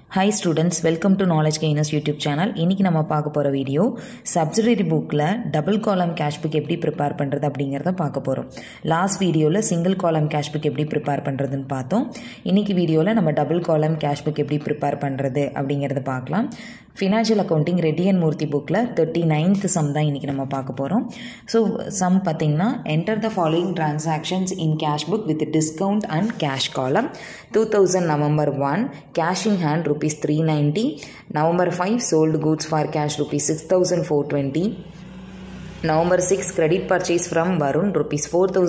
Hi students, welcome to Knowledge Gainers YouTube channel. இன்னைக்கு நம்ம பார்க்க போற வீடியோ subsidiary bookல double column cash book எப்படி prepare பண்றது அப்படிங்கறத பார்க்க போறோம். லாஸ்ட் வீடியோல single column cash book எப்படி prepare பண்றதுன்னு பார்த்தோம். இன்னைக்கு வீடியோல நம்ம double column cash book எப்படி prepare பண்றது அப்படிங்கறத பார்க்கலாம். Financial Accounting Reddy and Murthy bookல 39th sum தான் இன்னைக்கு நம்ம பார்க்க போறோம். So sum பாத்தீங்கன்னா enter the following transactions in cash book with discount and cash column. 2000 November 1 cash in hand rupees 390. November 5 sold goods for cash rupees 6420. November 6 credit purchase from Varun rupees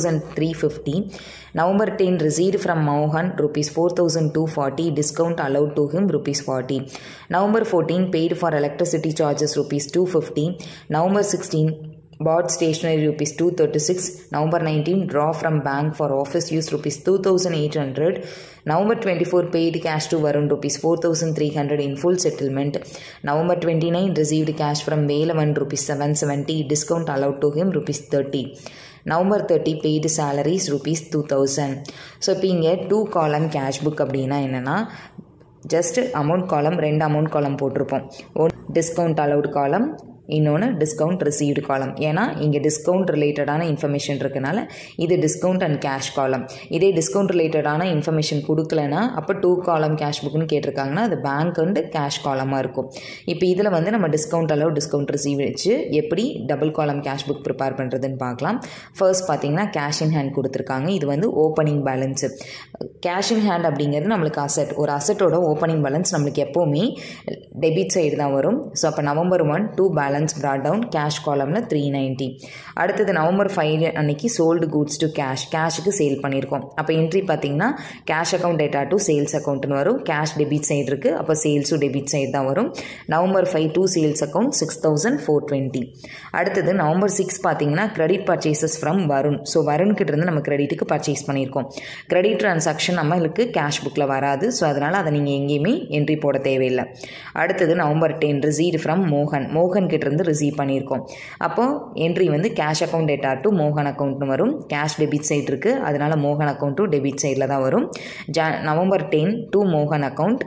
4350. November 10 received from Mohan rupees 4240, discount allowed to him rupees 40. November 14 paid for electricity charges rupees 250. November 16 bought stationery rupees 236. November 19 draw from bank for office use rupees 2800. November 24 paid cash to Varun rupees 4300 in full settlement. November 29 received cash from Velavan rupees 770, discount allowed to him rupees 30. November 30 paid salaries rupees 2000. So இப்போ இங்க 2 column cash book அப்படினா என்னன்னா just amount column ரெண்டு amount column போட்டுருப்போம். discount allowed column இன்னொன்று discount received column. ஏன்னா இங்கே discount ரிலேட்டடான இன்ஃபர்மேஷன் இருக்கனால இது டிஸ்கவுண்ட் அண்ட் கேஷ் காலம். இதே டிஸ்கவுண்ட் ரிலேட்டடான இன்ஃபர்மேஷன் கொடுக்கலனா அப்போ 2 காலம் கேஷ் புக்னு கேட்டிருக்காங்கன்னா அது பேங்க் அண்ட் கேஷ் காலமாக இருக்கும். இப்போ இதில் வந்து நம்ம டிஸ்கவுண்ட் அளவு டிஸ்கவுண்ட் ரிசீவ் வச்சு எப்படி டபுள் காலம் கேஷ் புக் ப்ரிப்பேர் பண்ணுறதுன்னு பார்க்கலாம். ஃபர்ஸ்ட் பார்த்தீங்கன்னா கேஷ் இன் ஹேண்ட் கொடுத்துருக்காங்க. இது வந்து opening balance. Cash in hand அப்படிங்கிறது நம்மளுக்கு அசெட். ஒரு அசெட்டோட ஓப்பனிங் பேலன்ஸ் நம்மளுக்கு எப்போவுமே டெபிட் சைடு தான் வரும். ஸோ அப்போ November 1 2 balance brought down cash காலம்ல 390. அடுத்தது November 5 அன்னைக்கு சோல்டு கூட்ஸ் டு கேஷுக்கு சேல் பண்ணியிருக்கோம். அப்போ என்ட்ரி பார்த்தீங்கன்னா cash account debtor to sales அக்கௌண்ட்னு வரும். கேஷ் டெபிட் சைடு இருக்குது, அப்போ சேல்ஸும் டெபிட் சைடு தான் வரும். November 5 2 sales account 6420. அடுத்தது November 6 பார்த்தீங்கன்னா credit purchases from Varun. So Varun கிட்ட இருந்து நம்ம கிரெடிட்டுக்கு பர்ச்சேஸ் பண்ணியிருக்கோம். கிரெடிட் டிரான்சாக்ஷன் நம்மளுக்கு கேஷ் புக்கில் வராது. ஸோ அதனால் அதை நீங்கள் எங்கேயுமே என்ட்ரி போட தேவையில்லை. அடுத்தது November 10 ரிசீவ்டு ஃப்ரம் மோகன் கிட்ட இருந்து ரிசீவ் பண்ணியிருக்கோம். அப்போ என்ட்ரி வந்து கேஷ் அக்கௌண்ட் டேட்டா டு மோகன் அக்கௌண்ட்னு வரும். கேஷ் டெபிட் சைடு இருக்குது, அதனால மோகன் அக்கௌண்ட் டு டெபிட் சைடில் தான் வரும். November 10 டு மோகன் அக்கௌண்ட்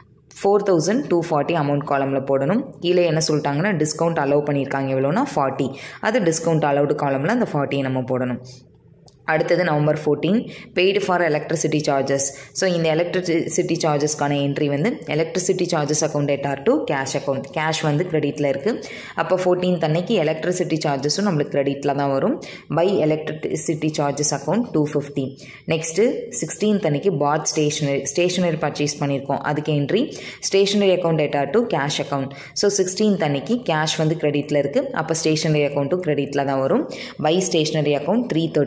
4240 அமௌண்ட் காலமில் போடணும். கீழே என்ன சொல்லிட்டாங்கன்னா டிஸ்கவுண்ட் அலோவ் பண்ணியிருக்காங்க எவ்வளோனா 40. அது டிஸ்கவுண்ட் அலௌடு காலமில் அந்த 40 நம்ம போடணும். அடுத்தது November 14 paid for electricity charges. So இந்த எலக்ட்ரிசிட்டி சார்ஜஸ்க்கான என்ட்ரி வந்து electricity charges account debtor to cash account. Cash வந்து கிரெடிட்டில் இருக்குது. அப்போ 14th அன்னைக்கு எலக்ட்ரிசிட்டி சார்ஜஸும் நம்மளுக்கு கிரெடிட்டில் தான் வரும். By electricity charges account 250. Next 16th அன்னைக்கு பாட் ஸ்டேஷனரி பர்ச்சேஸ் பண்ணியிருக்கோம். அதுக்கு entry stationery account debtor to cash account. So 16th அன்னைக்கு கேஷ் வந்து கிரெடிட்டில் இருக்குது. அப்போ ஸ்டேஷனரி அக்கௌண்ட்டும் கிரெடிட்டில் தான் வரும். By stationery account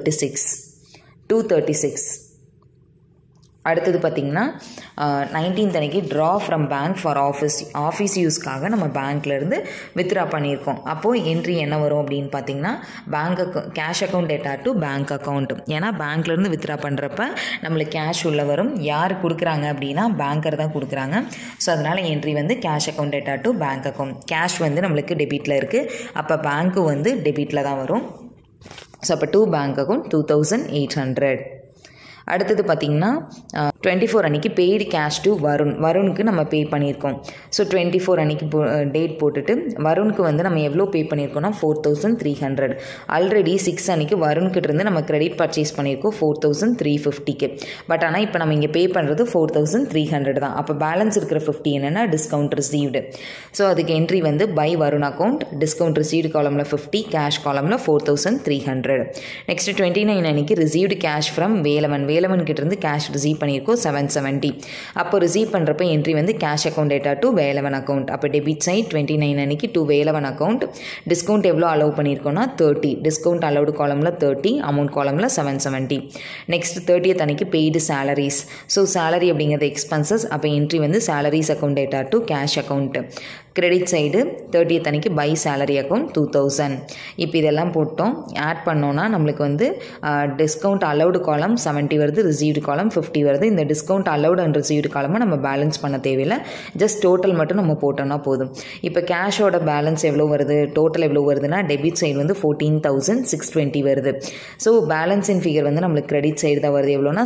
236. அடுத்தது பார்த்திங்கன்னா 19th அன்னைக்கு draw from bank for office யூஸ்க்காக நம்ம பேங்க்லேருந்து வித்ட்ரா பண்ணியிருக்கோம். அப்போது என்ட்ரி என்ன வரும் அப்படின்னு பார்த்தீங்கன்னா cash account debtor to bank account. ஏன்னா பேங்க்லேருந்து வித்ட்ரா பண்ணுறப்ப நம்மளுக்கு கேஷ் உள்ள வரும். யார் கொடுக்குறாங்க அப்படின்னா பேங்கர் தான் கொடுக்குறாங்க. ஸோ அதனால் என்ட்ரி வந்து cash account debtor to bank account. Cash வந்து நம்மளுக்கு டெபிட்டில் இருக்குது, அப்போ பேங்க்கு வந்து டெபிட்டில் தான் வரும். ஸோ அப்போ டு பேங்க் அக்கௌண்ட் 2800. அடுத்தது பார்த்திங்கன்னா 24 அன்றைக்கி பெய்டு கேஷ் டு வருணுக்கு நம்ம பே பண்ணியிருக்கோம். ஸோ 24 அன்றைக்கி டேட் போட்டுட்டு வருணுக்கு வந்து நம்ம எவ்வளோ பே பண்ணியிருக்கோம்னா 4300. ஆல்ரெடி 6 அன்றைக்கி வருண்கிட்ட இருந்து நம்ம கிரெடிட் பர்ச்சேஸ் பண்ணியிருக்கோம் 4350க்கு. பட் ஆனால் இப்போ நம்ம இங்கே பே பண்ணுறது 4300 தான். அப்போ பேலன்ஸ் இருக்கிற 50 என்னென்னா டிஸ்கவுண்ட் ரிசீவ்டு. ஸோ அதுக்கு என்ட்ரி வந்து by Varun account discount received காலமில் 50, கேஷ் காலமில் 4300. நெக்ஸ்ட் 29 அன்றைக்கி ரிசீவ்டு கேஷ் ஃப்ரம் வேலவன் கிட்ட இருந்து கேஷ் ரிசீவ் பண்ணியிருக்கோம் 770. அப்போ ரிசீவ் பண்ணுறப்ப என்ட்ரி வந்து cash account debtor to Velavan account. அப்போ டெபிட் சைட் 29 அன்னைக்கு டு வேலவன் அக்கௌண்ட். டிஸ்கவுண்ட் எவ்வளோ அலோவ் பண்ணியிருக்கோன்னா 30. டிஸ்கவுண்ட் அலௌடு காலமில் 30, அமௌண்ட் காலமில் 770. நெக்ஸ்ட் 30th அன்னைக்கு பெய்டு சேலரிஸ். ஸோ சேலரி அப்படிங்கிறது எக்ஸ்பென்சஸ். அப்போ என்ட்ரி வந்து salaries account debtor to cash account. Credit side 30th அன்னைக்கு பை சேலரி அக்கௌண்ட் 2000. இப்போ இதெல்லாம் போட்டோம், ஆட் பண்ணோன்னா நம்மளுக்கு வந்து டிஸ்கவுண்ட் அலௌடு காலம் 70 வருது, ரிசீவ்டு காலம் 50 வருது. இந்த டிஸ்கவுண்ட் அலௌடு அண்ட் ரிசீவ்டு காலமாக நம்ம பேலன்ஸ் பண்ண தேவையில்லை, ஜஸ்ட் டோட்டல் மட்டும் நம்ம போட்டோம்னா போதும். இப்போ கேஷோட பேலன்ஸ் எவ்வளோ வருது, டோட்டல் எவ்வளோ வருதுன்னா டெபிட் சைடு வந்து 14,620 வருது. ஸோ பேலன்ஸின் ஃபிகர் வந்து நம்மளுக்கு கிரெடிட் சைடு தான் வருது. எவ்வளோனா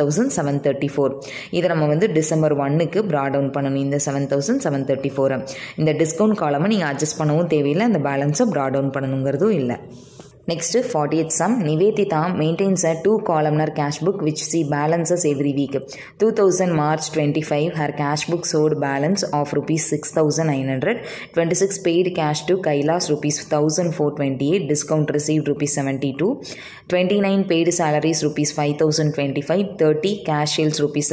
7,734. இதை நம்ம வந்து December 1க்கு ப்ரா டவுன் பண்ணணும். இந்த 7,734 இந்த டிஸ்கவுண்ட் காலமாக நீங்கள் அட்ஜஸ்ட் பண்ணவும் தேவையில்லை, அந்த பேலன்ஸை ப்ரா டவுன் பண்ணணுங்கிறதும் இல்லை. Next 40th sum. Nivedita maintains a 2-columnar cash book which she balances every week. 2000 March 25 her cash book showed balance of rupees 6,900. 26 paid cash to Kailas rupees 1,428. Discount received rupees 72. 29 paid salaries rupees 5,025. 30 cash sales rupees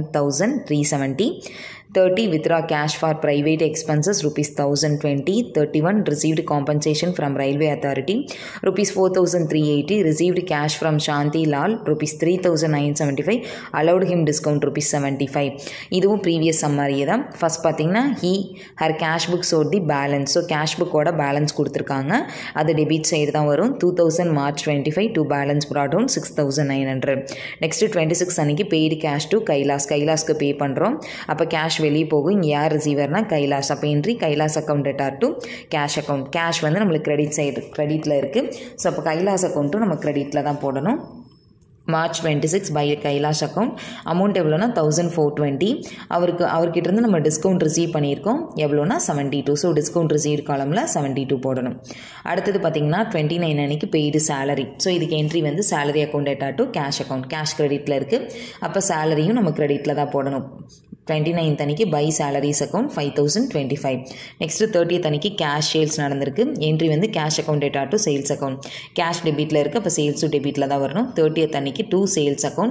11,370. 30 withdraw cash for private expenses rupees 1,020. 31 received compensation from railway authority rupees 4,380. received cash from Shanti Lal rupees 3,975. allowed him discount rupees 75. இதுவும் previous summary தான். First பார்த்தீங்கன்னா her cash book showed the balance. So cash புக்கோட balance கொடுத்துருக்காங்க, அது debit side தான் வரும். 2000 March 25 to balance brought down 6,900. Next 26 அன்னைக்கு paid cash to கைலாஸ்க்கு பே பண்ணுறோம். அப்போ கேஷ் வெளியே போகும். இங்கே யார் ரிசீவர்னா கைலாஸ். அப்போ entry Kailash account debtor to cash account. Cash வந்து நம்மளுக்கு கிரெடிட் சைடு கிரெடிட்டில் இருக்குது. ஸோ அப்போ கைலாஸ் அக்கௌண்ட்டும் நம்ம கிரெடிட்டில் தான் போடணும். March 26 by Kailash account. Amount எவ்வளோனா 1,420. அவர்கிட்ட இருந்து நம்ம டிஸ்கவுண்ட் ரிசீவ் பண்ணியிருக்கோம். எவ்வளோனா 72. ஸோ டிஸ்கவுண்ட் ரிசீவ் காலமில் 72 போடணும். அடுத்தது பார்த்தீங்கன்னா 29 அன்னைக்கு பெய்டு சேலரி. ஸோ இதுக்கு என்ட்ரி வந்து salary account debtor to cash account. Cash கிரெடிட்டில் இருக்குது. அப்போ சேலரியும் நம்ம கிரெடிட்டில் தான் போடணும். 29th அன்னைக்கு by salaries account 5,025. Next 30th அன்னைக்கு கேஷ் சேல்ஸ் நடந்திருக்கு. என்ட்ரி வந்து cash account debtor to sales account. Cash டெபிட்டில் இருக்குது, அப்போ சேல்ஸும் டெபிட்டில் தான் வரணும். 30th அன்னைக்கு to sales account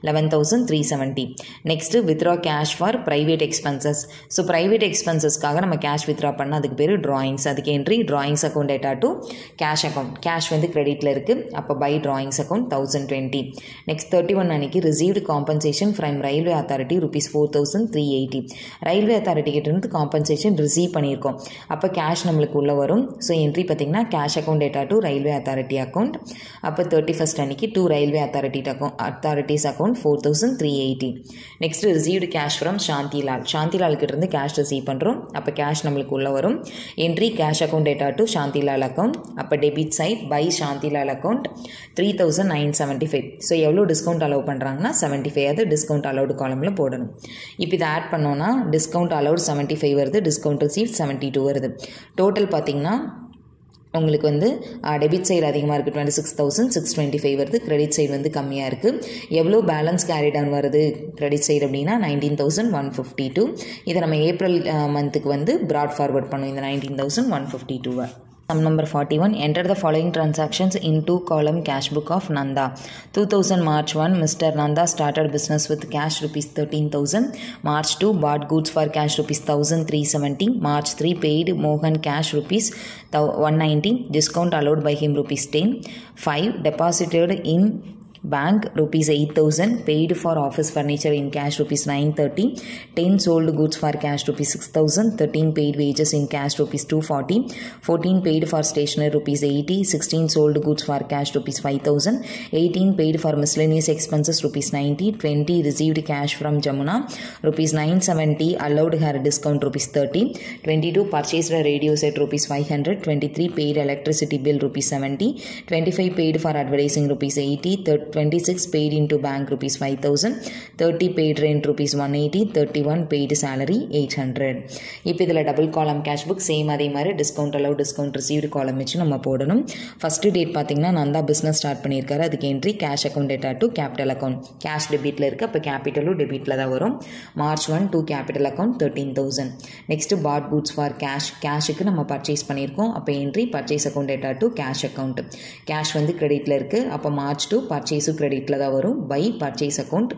11,370. Next withdraw cash for private expenses. So private எக்ஸ்பென்சஸ்க்காக நம்ம கேஷ் வித்ரா பண்ணால் அதுக்கு பேர் ட்ராயிங்ஸ். அதுக்கு entry drawings account debtor to cash account. Cash வந்து கிரெடிட்டில் இருக்குது, அப்போ பை ட்ராயிங்ஸ் அக்கௌண்ட் 1,020. நெக்ஸ்ட் 31 அன்னைக்கு received compensation from railway authority rupees 4,380. Railway authority கிட்ட இருந்து காம்பன்சேஷன் ரிசீவ் பண்ணியிருக்கோம். அப்போ கேஷ் நம்மளுக்கு உள்ளே வரும். ஸோ என்ட்ரி பார்த்தீங்கன்னா cash account debtor to railway authority account. அப்போ 31st அன்னைக்கு to railway authorities account 4,380. Next received cash from Shantilal கிட்ட இருந்து கேஷ் ரிசீவ் பண்ணுறோம். அப்போ கேஷ் நம்மளுக்கு உள்ளே வரும். Entry cash account debtor to Shantilal account. அப்போ debit side by Shantilal account 3,975. ஸோ எவ்வளோ டிஸ்கவுண்ட் அலோவ் பண்ணுறாங்கன்னா 75. அது டிஸ்கவுண்ட் அலௌடு காலமில் போடணும். இப்போ இதை ஆட் பண்ணோன்னா டிஸ்கவுண்ட் அலௌட் 75 வருது, டிஸ்கவுண்ட் ரிசீவ் 72 வருது. டோட்டல் பார்த்தீங்கன்னா உங்களுக்கு வந்து டெபிட் சைடு அதிகமாக இருக்குது, 26,625 வருது. கிரெடிட் சைடு வந்து கம்மியாக இருக்குது. எவ்வளோ பேலன்ஸ் கேரி டவுன் வருது கிரெடிட் சைடு அப்படின்னா 19,152. இதை நம்ம ஏப்ரல் மந்த்துக்கு வந்து ப்ராட் ஃபார்வர்ட் பண்ணுவோம் இந்த 19,152. Sum number 41. Enter the following transactions in 2-column cash book of Nanda. 2000 March 1 Mr. Nanda started business with cash rupees 13,000. March 2 bought goods for cash rupees 1,370. March 3 paid Mohan cash rupees 190. Discount allowed by him rupees 10. 5 deposited in bank rupees 8,000. paid for office furniture in cash rupees 930. 10 sold goods for cash rupees 6,000. 13 paid wages in cash rupees 240. 14 paid for stationery rupees 80. 16 sold goods for cash rupees 5,000. 18 paid for miscellaneous expenses rupees 90. 20 received cash from Jamuna rupees 970. allowed her discount rupees 30. 22 purchased a radio set rupees 500. 23 paid electricity bill rupees 70. 25 paid for advertising rupees 80. 26 paid into bank rupees 5,000. 30 paid rent rupees 180. 31 paid salary 800. இப்போ இதில் double காலம் cash book same அதே மாதிரி discount allowed discount received காலம் வச்சு நம்ம போடணும். First date பார்த்தீங்கன்னா நந்தா பிஸ்னஸ் ஸ்டார்ட் பண்ணியிருக்காரு. அதுக்கு entry cash account debtor to capital account. Cash டெபிட்டில் இருக்குது, அப்போ கேபிட்டலும் டெபிட்டில் தான் வரும். March 1 to capital account 13,000. Next bought goods for கேஷுக்கு நம்ம பர்ச்சேஸ் பண்ணியிருக்கோம். அப்போ entry purchase account debtor to cash account. Cash வந்து கிரெடிட்டில் இருக்குது, அப்போ March 2 பர்ச்சேஸ் கிரெடிட்டில் தான் வரும். By purchase account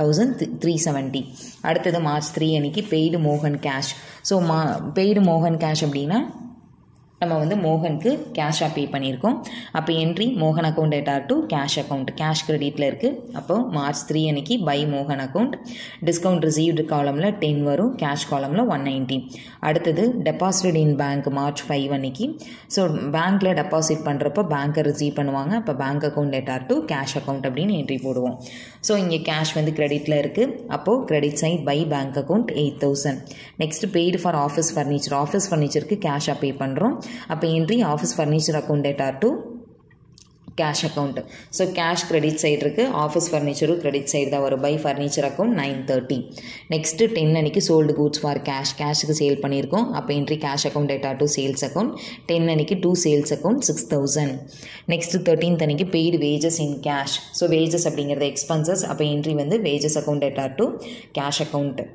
1,370. அடுத்தது March 3 அன்னைக்கு பெய்டு மோகன் கேஷ். ஸோ பெய்டு மோகன் கேஷ் அப்படின்னா நம்ம வந்து மோகனுக்கு கேஷாக பே பண்ணியிருக்கோம். அப்போ என்ட்ரி மோகன் account debtor to cash account, cash கிரெடிட்டில் இருக்குது. அப்போ March 3 அன்னைக்கு பை மோகன் அக்கௌண்ட், டிஸ்கவுண்ட் ரிசீவ்டு காலமில் 10 வரும், கேஷ் காலமில் 190. அடுத்தது டெபாசிட் இன் பேங்க் March 5 அன்னைக்கு. ஸோ பேங்க்கில் டெபாசிட் பண்ணுறப்போ பேங்க்கை ரிசீவ் பண்ணுவாங்க. அப்போ bank account debtor to cash account அப்படின்னு என்ட்ரி போடுவோம். ஸோ இங்கே கேஷ் வந்து கிரெடிட்டில் இருக்குது. அப்போது credit side by bank account 8000. Next paid for office furniture, office ஃபர்னிச்சருக்கு கேஷாக பே பண்ணுறோம். அப்போ entry office furniture account debtor to cash account. So cash credit side இருக்குது, ஆஃபீஸ் ஃபர்னிச்சரும் கிரெடிட் சைடு தான் வரும். By furniture account 930. நெக்ஸ்ட்டு 10 அன்னைக்கு sold goods for cash, கேஷுக்கு சேல் பண்ணியிருக்கோம். அப்போ entry cash account debtor to sales account. 10 அன்னைக்கு to sales account 6000. Next 13th அன்னைக்கு paid wages in cash. So wages அப்படிங்கிறது எக்ஸ்பென்சஸ். அப்போ என்ட்ரி வந்து wages account debtor to cash account.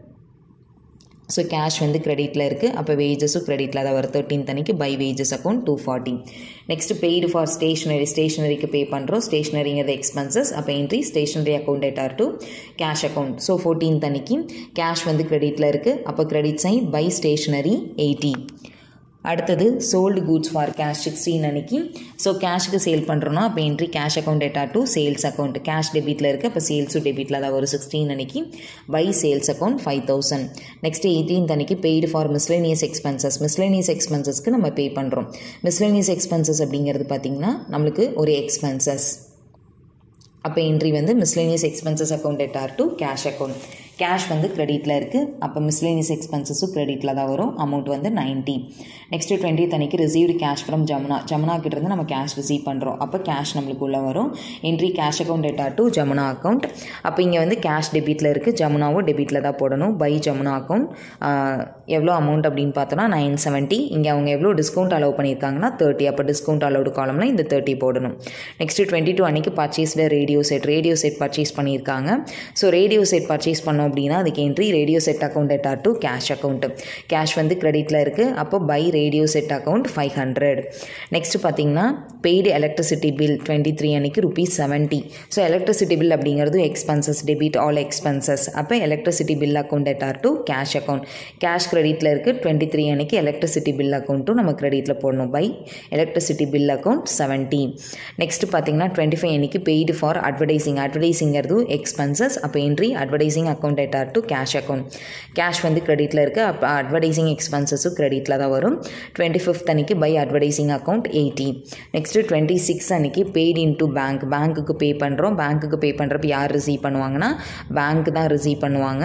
So cash வந்து கிரெடிட்டில் இருக்குது. அப்போ வேஜஸும் கிரெடிட்டில் தான் வரும். 13th அன்னைக்கு by wages account 240. Next paid for stationery, ஸ்டேஷனரிக்கு பே பண்ணுறோம். ஸ்டேஷனரிங்கிறது எக்ஸ்பென்சஸ். அப்போ entry stationery account debtor to cash account. So 14th அன்னைக்கு கேஷ் வந்து கிரெடிட்டில் இருக்குது. அப்போ கிரெடிட் சைட் பை ஸ்டேஷனரி 80. அடுத்தது சோல்டு கூட்ஸ் ஃபார் கேஷ் 16 அன்னைக்கு. ஸோ கேஷுக்கு சேல் பண்ணுறோன்னா அப்போ entry cash account debtor to sales account. Cash டெபிட்டில் இருக்குது. அப்போ சேல்ஸும் டெபிட்டில் தான் ஒரு 16 அன்னைக்கு by sales account 5000. Next 18th அன்னைக்கு paid for miscellaneous expenses. Miscellaneous எக்ஸ்பென்சஸ்க்கு நம்ம பே பண்ணுறோம். மிஸ்லேனியஸ் எக்ஸ்பென்சஸ் அப்படிங்கிறது பார்த்திங்கன்னா நம்மளுக்கு ஒரு எக்ஸ்பென்சஸ். அப்போ என்ட்ரி வந்து miscellaneous expenses account debtor to cash account. Cash வந்து கிரெடிட்டில் இருக்குது. அப்போ மிஸ்லேனியஸ் எக்ஸ்பென்சஸும் கிரெடிட்டில் தான் வரும். அமௌண்ட் வந்து 90. நெக்ஸ்ட்டு 20th அன்னைக்கு received cash from Jamuna. Jamuna கிட்டேருந்து நம்ம கேஷ் ரிசீவ் பண்ணுறோம். அப்போ கேஷ் நம்மளுக்கு உள்ளே வரும். Entry cash account debtor to Jamuna account. அப்போ இங்கே வந்து கேஷ் டெபிட்டில் இருக்குது, ஜமுனாவும் டெபிட்டில் தான் போடணும். By Jamuna account. எவ்வளோ அமௌண்ட் அப்படின்னு பார்த்தோன்னா 970. இங்கே அவங்க எவ்வளோ டிஸ்கவுண்ட் அலோவ் பண்ணியிருக்காங்கன்னா 30. அப்போ டிஸ்கவுண்ட் அலோடு காலமில் இந்த 30 போடணும். நெக்ஸ்ட்டு 22 அன்னைக்கு பர்ச்சேஸ்டு ரேடியோ செட் பர்ச்சேஸ் பண்ணியிருக்காங்க. ஸோ ரேடியோ செட் பர்ச்சேஸ் பண்ணோம் அப்படின்னா அதுக்கு entry radio set account debtor to cash account. Cash வந்து கிரெடிட்டில் இருக்குது. அப்போ by radio set account 500. Next பார்த்தீங்கன்னா பெய்டு எலக்ட்ரிசிட்டி பில் 23 அன்னைக்கு ₹70. ஸோ எலக்ட்ரிசிட்டி பில் அப்படிங்கிறது எக்ஸ்பென்சஸ், டெபிட் ஆல் எக்ஸ்பென்சஸ். அப்போ electricity bill account debtor to cash account. Cash கிரெடிட்டில் இருக்குது. 23 அன்னைக்கு எலக்ட்ரிசிட்டி பில் அக்கௌண்ட்டும் நம்ம கிரெடிட்டில் போடணும். By electricity bill account 70. Next பார்த்தீங்கன்னா 25 அன்னைக்கு பெய்டு ஃபார் அட்வர்டைசிங். அட்வர்டைசிங்கிறது எக்ஸ்பென்சஸ். அப்போ entry advertising account debtor to cash account. Cash வந்து கிரெடிட்டில் இருக்குது. அப்போ அட்வர்டைசிங் எக்ஸ்பென்சஸும் கிரெடிட்டில் தான் வரும். 25th அன்னைக்கு பை அட்வர்டைசிங் அக்கௌண்ட் 80. நெக்ஸ்ட்டு 26 அன்னைக்கு பெய்டு இன் டு பேங்க். பேங்க்குக்கு பே பண்ணுறோம். பேங்க்குக்கு பே பண்ணுறப்ப யார் ரிசீவ் பண்ணுவாங்கன்னா பேங்க் தான் ரிசீவ் பண்ணுவாங்க.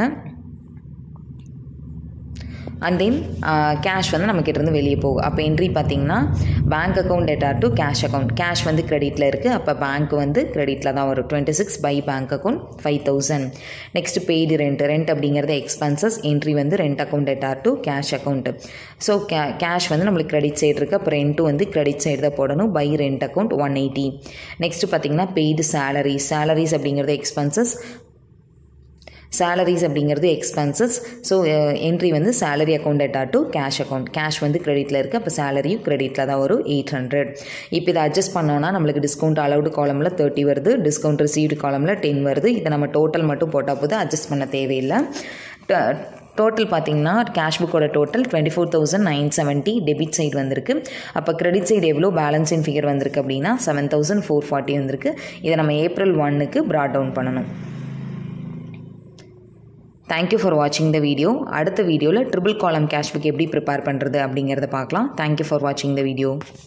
அண்ட் தென் கேஷ் வந்து நம்மக்கிட்டேருந்து வெளியே போகும். அப்போ என்ட்ரி பார்த்திங்கன்னா bank account debtor to cash account. Cash வந்து கிரெடிட்டில் இருக்குது. அப்போ பேங்க் வந்து கிரெடிட்டில் தான் வரும். 26 by bank account 5000. Next paid rent அப்படிங்கிறது எக்ஸ்பென்சஸ். என்ட்ரி வந்து rent account debtor to cash account. So cash வந்து நம்மளுக்கு கிரெடிட் சைடு இருக்குது. அப்போ ரெண்ட்டும் வந்து கிரெடிட் சைடு தான் போடணும். By rent account 180. நெக்ஸ்ட் பார்த்திங்கன்னா பெய்டு சேலரிஸ் அப்படிங்கிறது எக்ஸ்பென்சஸ். சேலரிஸ் அப்படிங்கிறது எக்ஸ்பென்சஸ். ஸோ என்ட்ரி வந்து salary account debtor to cash account. Cash வந்து கிரெடிட்டில் இருக்குது. அப்போ சேலரியும் கிரெடிட்டில் தான் வரும் 800. இப்போ இதை அட்ஜஸ்ட் பண்ணோன்னா நம்மளுக்கு டிஸ்கவுண்ட் அலவுடு காலமில் 30 வருது, டிஸ்கவுண்ட் ரிசீவ்டு காலமில் 10 வருது. இதை நம்ம டோட்டல் மட்டும் போட்டால் போது அட்ஜஸ்ட் பண்ண தேவையில்லை. டோட்டல் பார்த்தீங்கன்னா கேஷ் புக்கோட டோட்டல் 24,970 டெபிட் சைடு வந்திருக்கு. அப்போ கிரெடிட் சைடு எவ்வளோ பேலன்ஸ் இன் ஃபிகர் வந்திருக்கு அப்படின்னா 7,440 வந்திருக்கு. இதை நம்ம April 1க்கு ப்ராட் டவுன் பண்ணணும். தேங்க்யூ ஃபார் வாட்சிங் த வீடியோ. அடுத்த வீடியோவில் ட்ரிபிள் காலம் கேஷ் புக் எப்படி ப்ரிப்பேர் பண்ணுறது அப்படிங்கிறத பார்க்கலாம். தேங்க்யூ ஃபார் வாட்சிங் த வீடியோ.